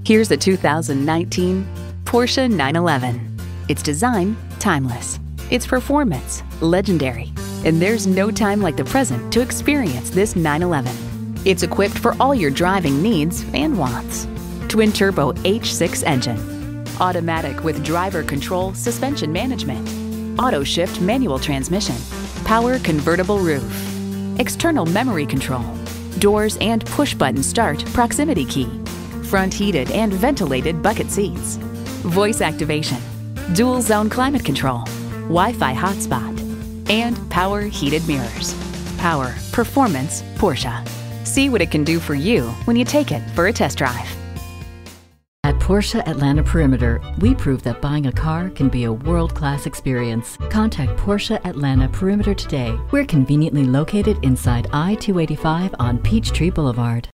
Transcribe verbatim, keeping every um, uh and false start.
Here's a two thousand nineteen Porsche nine eleven. Its design, timeless. Its performance, legendary. And there's no time like the present to experience this nine eleven. It's equipped for all your driving needs and wants. Twin-turbo H six engine. Automatic with driver control suspension management. Auto-shift manual transmission. Power convertible roof. External memory control. Doors and push-button start proximity key. Front heated and ventilated bucket seats. Voice activation. Dual zone climate control. Wi-Fi hotspot. And power heated mirrors. Power, performance, Porsche. See what it can do for you when you take it for a test drive. At Porsche Atlanta Perimeter, we prove that buying a car can be a world-class experience. Contact Porsche Atlanta Perimeter today. We're conveniently located inside I two eighty-five on Peachtree Boulevard.